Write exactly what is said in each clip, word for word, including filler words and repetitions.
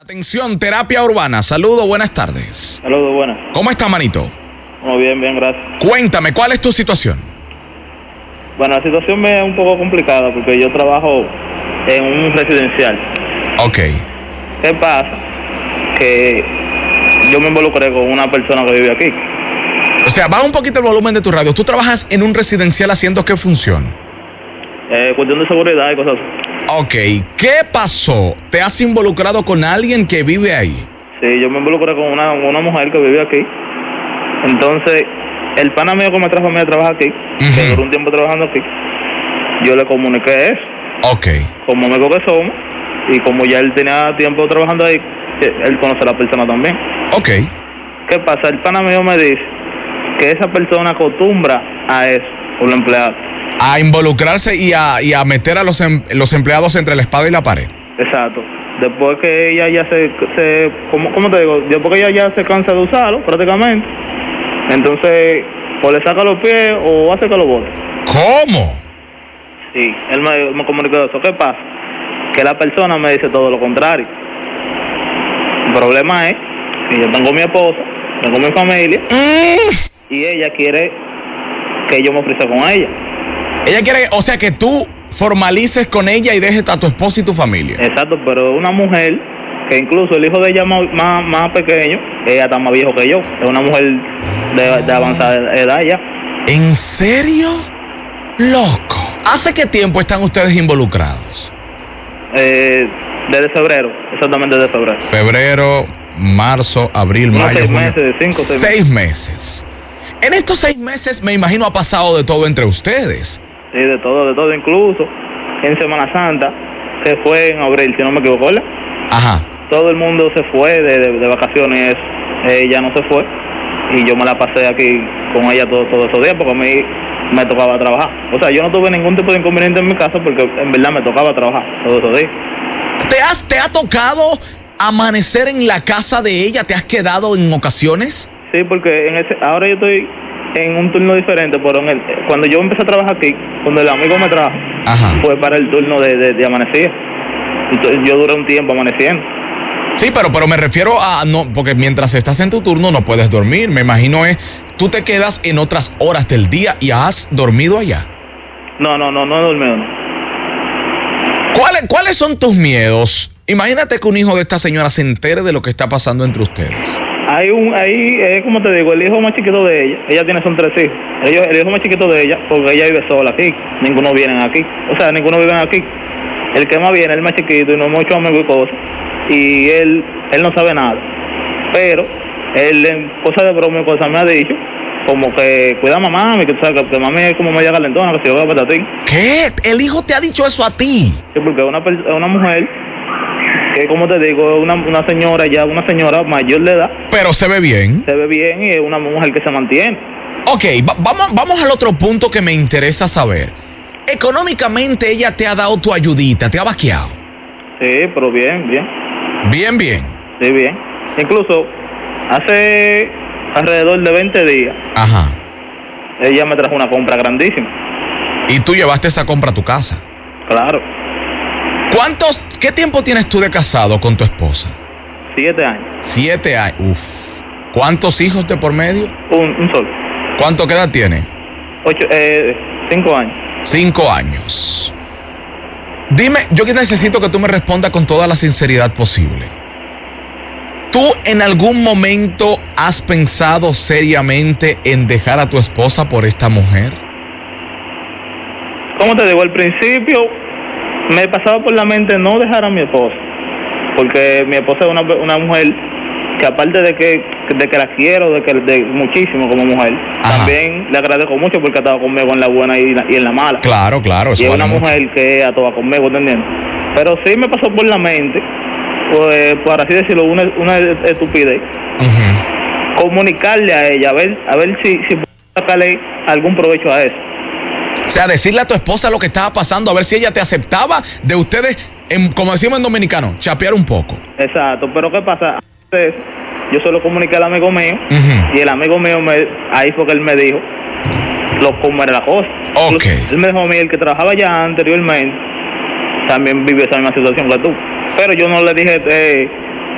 Atención, terapia urbana. Saludos, buenas tardes. Saludos, buenas. ¿Cómo está, manito? Muy bien, bien, gracias. Cuéntame, ¿cuál es tu situación? Bueno, la situación me es un poco complicada porque yo trabajo en un residencial. Ok. ¿Qué pasa? Que yo me involucré con una persona que vive aquí. O sea, baja un poquito el volumen de tu radio. ¿Tú trabajas en un residencial haciendo qué función? Eh, cuestión de seguridad y cosas así. Ok, ¿qué pasó? ¿Te has involucrado con alguien que vive ahí? Sí, yo me involucré con una, una mujer que vive aquí. Entonces, el pana mío que me trajo a mí a trabajar aquí, uh-huh. que duró un tiempo trabajando aquí, yo le comuniqué eso. Ok. Como amigos que somos, y como ya él tenía tiempo trabajando ahí, él conoce a la persona también. Ok. ¿Qué pasa? El pana mío me dice que esa persona acostumbra a eso, por los empleados. A involucrarse y a, y a meter a los, em, los empleados entre la espada y la pared. Exacto. Después que ella ya se, se ¿cómo, ¿cómo te digo? Después que ella ya se cansa de usarlo, prácticamente, entonces, o le saca los pies o hace que lo bote. ¿Cómo? Sí, él me, me comunicó eso. ¿Qué pasa? Que la persona me dice todo lo contrario. El problema es que yo tengo mi esposa, tengo mi familia, mm. y ella quiere que yo me ofrezca con ella. Ella quiere, o sea, que tú formalices con ella y dejes a tu esposa y tu familia. Exacto, pero una mujer que incluso el hijo de ella más, más, más pequeño, ella está más viejo que yo. Es una mujer de, de avanzada edad ya. ¿En serio? Loco. ¿Hace qué tiempo están ustedes involucrados? Eh, desde febrero, exactamente desde febrero. Febrero, marzo, abril, Unos mayo, seis junio. meses, cinco, seis, seis meses. meses. En estos seis meses, me imagino, ha pasado de todo entre ustedes. Sí, de todo, de todo. Incluso en Semana Santa, que fue en abril, si no me equivoco, ¿verdad? Ajá. Todo el mundo se fue de, de, de vacaciones, ella no se fue. Y yo me la pasé aquí con ella todos todo esos días porque a mí me tocaba trabajar. O sea, yo no tuve ningún tipo de inconveniente en mi casa porque en verdad me tocaba trabajar todos esos días. ¿Te, has, ¿Te ha tocado amanecer en la casa de ella? ¿Te has quedado en ocasiones? Sí, porque en ese, ahora yo estoy en un turno diferente, pero en el, cuando yo empecé a trabajar aquí, cuando el amigo me trajo, Ajá. fue para el turno de, de, de amanecida. Entonces yo duré un tiempo amaneciendo. Sí, pero, pero me refiero a, no, porque mientras estás en tu turno no puedes dormir. Me imagino es, tú te quedas en otras horas del día y has dormido allá. No, no, no, no he dormido. No. ¿Cuáles, ¿Cuáles son tus miedos? Imagínate que un hijo de esta señora se entere de lo que está pasando entre ustedes. Hay un, ahí, eh, como te digo, el hijo más chiquito de ella, ella tiene son tres hijos, Ellos, el hijo más chiquito de ella, porque ella vive sola aquí, ninguno viene aquí, o sea, ninguno vive aquí. El que más viene es el más chiquito y no mucho amigo y cosas, y él, él no sabe nada, pero él en cosas de broma y cosas me ha dicho, como que cuida a mamá, que tú sabes que, que mami es como media calentona, que se yo para ti. ¿Qué? ¿El hijo te ha dicho eso a ti? Sí, porque es una, una mujer que, como te digo, una, una señora ya, una señora mayor de edad. Pero se ve bien. Se ve bien y es una mujer que se mantiene. Ok, va, vamos, vamos al otro punto que me interesa saber. Económicamente ella te ha dado tu ayudita, te ha vaqueado. Sí, pero bien, bien. Bien, bien. Sí, bien. Incluso hace alrededor de veinte días. Ajá. Ella me trajo una compra grandísima. ¿Y tú llevaste esa compra a tu casa? Claro. ¿Cuántos, qué tiempo tienes tú de casado con tu esposa? Siete años. Siete años, uf. ¿Cuántos hijos de por medio? Un, un solo. ¿Cuánto qué edad tiene? Ocho, eh, cinco años. Cinco años. Dime, yo que necesito que tú me respondas con toda la sinceridad posible. ¿Tú en algún momento has pensado seriamente en dejar a tu esposa por esta mujer? ¿Cómo te digo? Al principio me pasaba por la mente no dejar a mi esposa, porque mi esposa es una, una mujer que aparte de que, de que la quiero, de que de muchísimo como mujer, Ajá. también le agradezco mucho porque ha estado conmigo en la buena y, la, y en la mala. Claro, claro. Eso y es vale una mucho. Mujer que ha estado conmigo, ¿entendiendo? Pero sí me pasó por la mente, pues, por así decirlo, una, una estupidez, uh-huh. comunicarle a ella, a ver, a ver si, si puedo sacarle algún provecho a eso. O sea, decirle a tu esposa lo que estaba pasando, a ver si ella te aceptaba de ustedes, en, como decimos en dominicano, chapear un poco. Exacto, pero ¿qué pasa? Antes, yo se lo comuniqué al amigo mío, uh-huh. y el amigo mío, me, ahí fue que él me dijo lo, cómo era la cosa. Ok. Él me dijo a mí, el que trabajaba ya anteriormente, también vive esa misma situación que tú. Pero yo no le dije eh,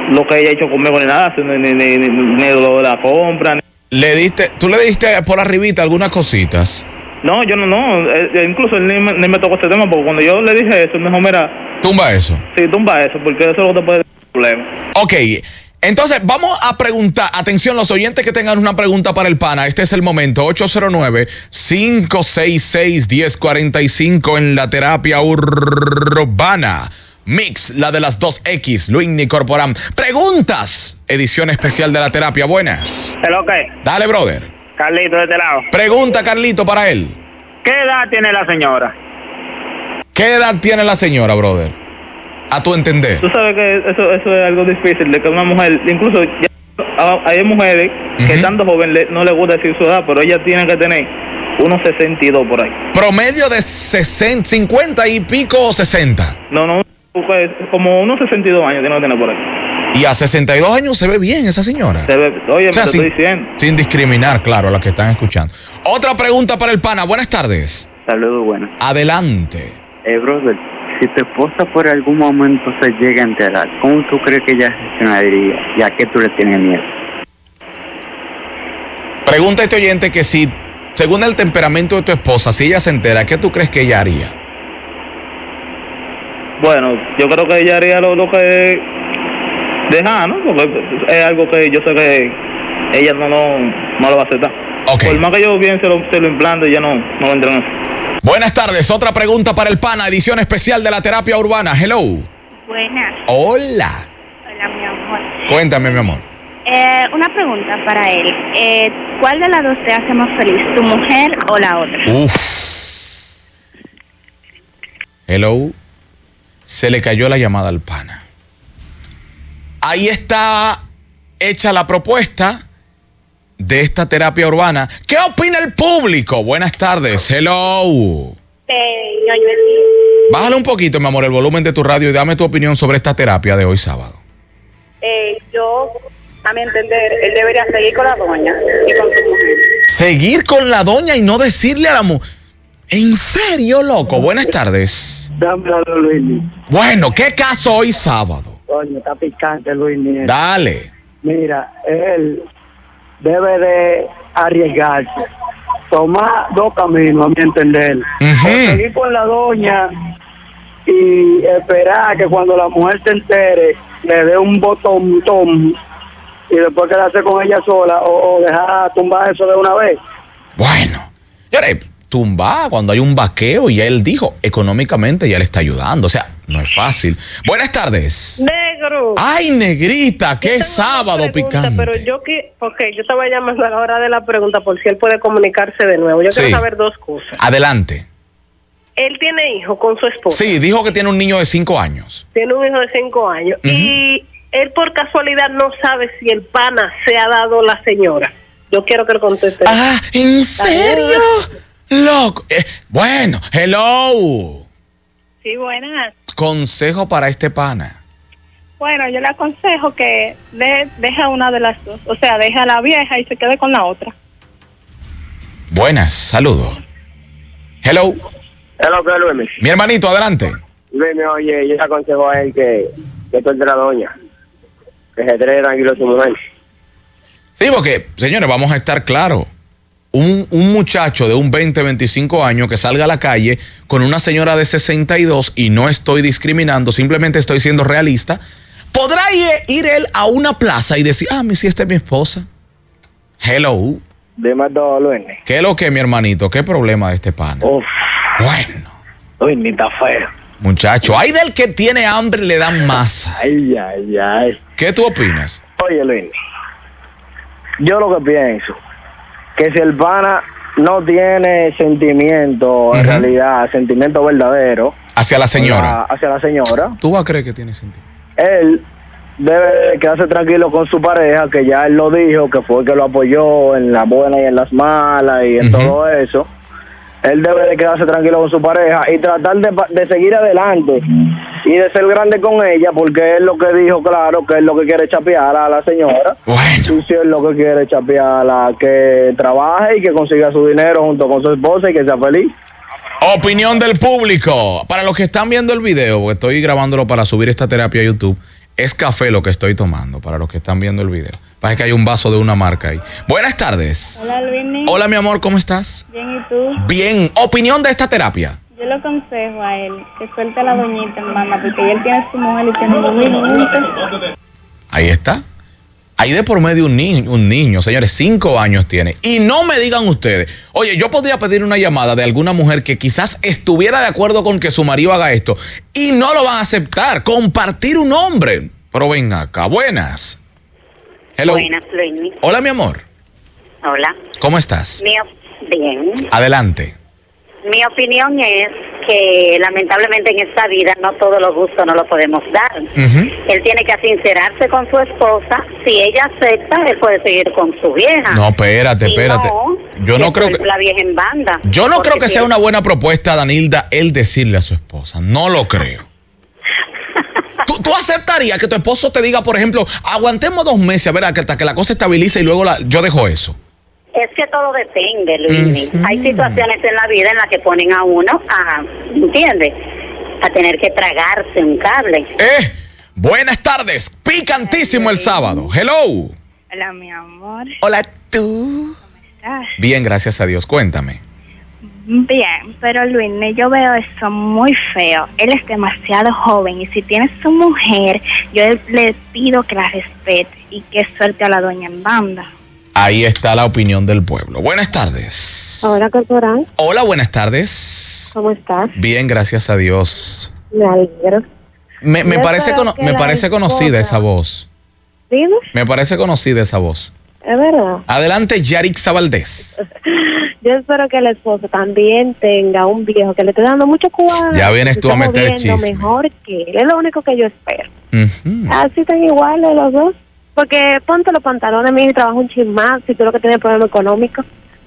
lo que ella ha hecho conmigo ni nada, ni, ni, ni, ni, ni lo de la compra. Ni... ¿Le diste, tú le diste por arribita algunas cositas? No, yo no, no, eh, incluso él ni me, ni me tocó ese tema, porque cuando yo le dije eso, él me dijo, mira... Tumba eso. Sí, tumba eso, porque eso es lo que te puede dar problema. Ok, entonces vamos a preguntar, atención los oyentes que tengan una pregunta para el pana, este es el momento, ocho cero nueve, cinco seis seis, uno cero cuatro cinco en la terapia urbana. Mix, la de las dos X, Luis Corporán. Preguntas, edición especial de la terapia, buenas. ¿Pero qué? Dale, brother. Carlito, de este lado. Pregunta, Carlito, para él. ¿Qué edad tiene la señora? ¿Qué edad tiene la señora, brother? A tu entender. Tú sabes que eso, eso es algo difícil, de que una mujer, incluso ya, hay mujeres que uh-huh. estando joven le, no le gusta decir su edad, pero ella tiene que tener unos sesenta y dos por ahí. Promedio de sesenta, cincuenta y pico o sesenta. No, no, como unos sesenta y dos años tiene que tener por ahí. Y a sesenta y dos años se ve bien esa señora. Se ve, oye, o sea, me sin, estoy diciendo. Sin discriminar, claro, a los que están escuchando. Otra pregunta para el pana. Buenas tardes. Saludos, buenas. Adelante. Eh, brother, si tu esposa por algún momento se llega a enterar, ¿cómo tú crees que ella reaccionaría? ¿Y a qué tú le tienes miedo? Pregunta a este oyente que si, según el temperamento de tu esposa, si ella se entera, ¿qué tú crees que ella haría? Bueno, yo creo que ella haría lo, lo que deja, ¿no? Porque es algo que yo sé que ella no, no, no lo va a aceptar. Okay. Por más que yo bien se lo, se lo implante, ya no, no lo entran. Buenas tardes, otra pregunta para el pana, edición especial de la terapia urbana. Hello. Buenas. Hola. Hola, mi amor. Cuéntame, mi amor. Eh, una pregunta para él. Eh, ¿Cuál de las dos te hace más feliz, tu mujer o la otra? Uf. Hello. Se le cayó la llamada al pana. Ahí está hecha la propuesta de esta terapia urbana. ¿Qué opina el público? Buenas tardes. Hello. Eh, yo, yo, Bájale un poquito, mi amor, el volumen de tu radio y dame tu opinión sobre esta terapia de hoy sábado. Eh, yo, a mi entender, él debería seguir con la doña y con su mujer. Seguir con la doña y no decirle a la mujer. ¿En serio, loco? Buenas tardes. Dámelo, Luis. Bueno, ¿qué caso hoy sábado? Coño, está picante, Luis. Mira. Dale. Mira, él debe de arriesgarse. Tomar dos caminos, a mi entender. Uh-huh. O seguir con la doña y esperar que cuando la mujer se entere, le dé un botón tom, y después quedarse con ella sola o, o dejar tumbar eso de una vez. Bueno, lloré. Tumba cuando hay un vaqueo y él dijo, económicamente ya le está ayudando. O sea, no es fácil. Buenas tardes. Negro. Ay, negrita, qué Yo sábado pregunta, picante. Pero yo que, ok, yo estaba llamando a la hora de la pregunta por si él puede comunicarse de nuevo. Yo Sí. quiero saber dos cosas. Adelante. Él tiene hijo con su esposa. Sí, dijo que tiene un niño de cinco años. Tiene un hijo de cinco años. Uh-huh. Y él por casualidad no sabe si el pana se ha dado la señora. Yo quiero que él conteste. Ah, ¿en serio? Loco. Eh, bueno, hello. Sí, buenas. Consejo para este pana. Bueno, yo le aconsejo que de, deje una de las dos. O sea, deje a la vieja y se quede con la otra. Buenas, saludos. Hello. Es lo que Luis. Mi hermanito, adelante. Luis, oye, yo le aconsejo a él que, que suelte la doña. Que se trae tranquilo a su mujer. Sí, porque, señores, vamos a estar claros. Un, un muchacho de un veinte, veinticinco años que salga a la calle con una señora de sesenta y dos, y no estoy discriminando, simplemente estoy siendo realista, ¿podrá ir, ir él a una plaza y decir, ah, mi si esta es mi esposa? Hello. Dime todo, Luis. ¿Qué es lo que, mi hermanito? ¿Qué problema de este pana? Uf. Bueno. Luis, ni está feo. Muchacho, hay del que tiene hambre y le dan masa. Ay, ay, ay. ¿Qué tú opinas? Oye, Luis, yo lo que pienso, que si el pana no tiene sentimiento, uh-huh. en realidad, sentimiento verdadero. Hacia la señora. La, hacia la señora. ¿Tú vas a creer que tiene sentimiento? Él debe quedarse tranquilo con su pareja, que ya él lo dijo, que fue el que lo apoyó en las buenas y en las malas y en uh-huh. todo eso. Él debe de quedarse tranquilo con su pareja y tratar de, de seguir adelante y de ser grande con ella, porque él lo que dijo, claro, que es lo que quiere chapear a la señora. Bueno. Y si él lo que quiere chapearla, que trabaje y que consiga su dinero junto con su esposa y que sea feliz. Opinión del público. Para los que están viendo el video, porque estoy grabándolo para subir esta terapia a YouTube, Es café lo que estoy tomando, para los que están viendo el video. Pasa que hay un vaso de una marca ahí. Buenas tardes. Hola, Luini. Hola, mi amor, ¿cómo estás? Bien, ¿y tú? Bien. Opinión de esta terapia. Yo le aconsejo a él que suelte a la doñita, hermana, porque él tiene su mujer y tiene un niño juntos. Ahí está. Ahí de por medio un niño, un niño, señores, cinco años tiene. Y no me digan ustedes, oye, yo podría pedir una llamada de alguna mujer que quizás estuviera de acuerdo con que su marido haga esto y no lo van a aceptar. Compartir un hombre. Pero ven acá, buenas. Hello. Buenas, Luini. Hola, mi amor. Hola. ¿Cómo estás? Mi op- Bien. Adelante. Mi opinión es que lamentablemente en esta vida no todos los gustos no los podemos dar. Uh-huh. Él tiene que sincerarse con su esposa. Si ella acepta, él puede seguir con su vieja. No, espérate, Si espérate. no, Yo no que creo suelte que... la vieja en banda. Yo no Porque creo que si sea él- una buena propuesta, Danilda, el decirle a su esposa. No lo creo. ¿Tú, tú aceptarías que tu esposo te diga, por ejemplo, aguantemos dos meses a ver hasta que la cosa estabilice y luego la, yo dejo eso? Es que todo depende, Luis. Uh-huh. Hay situaciones en la vida en las que ponen a uno a, ¿entiendes? A tener que tragarse un cable. Eh, buenas tardes. Picantísimo el sábado. Hello. Hola, mi amor. Hola, tú. ¿Estás? Bien, gracias a Dios. Cuéntame. Bien, pero Luis, yo veo eso muy feo. Él es demasiado joven y si tiene su mujer, yo le pido que la respete y que suelte a la doña en banda. Ahí está la opinión del pueblo. Buenas tardes. Hola, corporal. Hola, buenas tardes. ¿Cómo estás? Bien, gracias a Dios. Me alegro. Me, me Yo parece, creo cono- que me la parece conocida esposa- esa voz. ¿Dime? Me parece conocida esa voz. Es verdad. Adelante, Yarixa Valdés. Yo espero que el esposo también tenga un viejo que le esté dando mucho cuadro. Ya vienes tú a meter chisme. Mejor que él. Es lo único que yo espero. Ujú. Así están iguales los dos. Porque ponte los pantalones, mi trabajo un chin más si tú lo que tienes problema económico.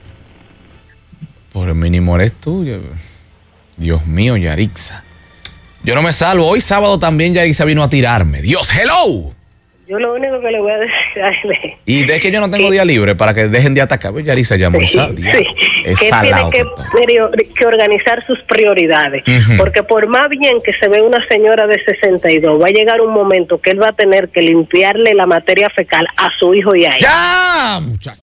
Por el mínimo eres tú. yo- Dios mío, Yarixa. Yo no me salvo. Hoy sábado también Yarixa vino a tirarme. Dios, hello. Yo lo único que le voy a decir a él es Y de que yo no tengo día libre para que dejen de atacar. Pues Yarixa llamó el sábado. sí, Es que él salado tiene que, con todo. prior- que organizar sus prioridades. Ujú. Porque por más bien que se ve una señora de sesenta y dos, va a llegar un momento que él va a tener que limpiarle la materia fecal a su hijo y a ella. ¡Ya, muchacho!